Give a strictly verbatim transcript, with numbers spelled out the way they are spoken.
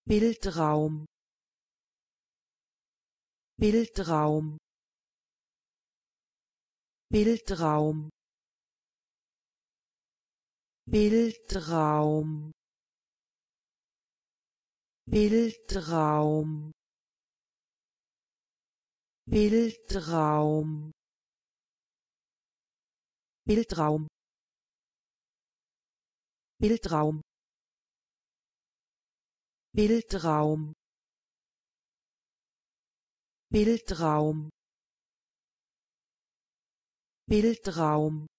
Bildraum, Bildraum, Bildraum, Bildraum, Bildraum, Bildraum, Bildraum, Bildraum, Bildraum, Bildraum, Bildraum,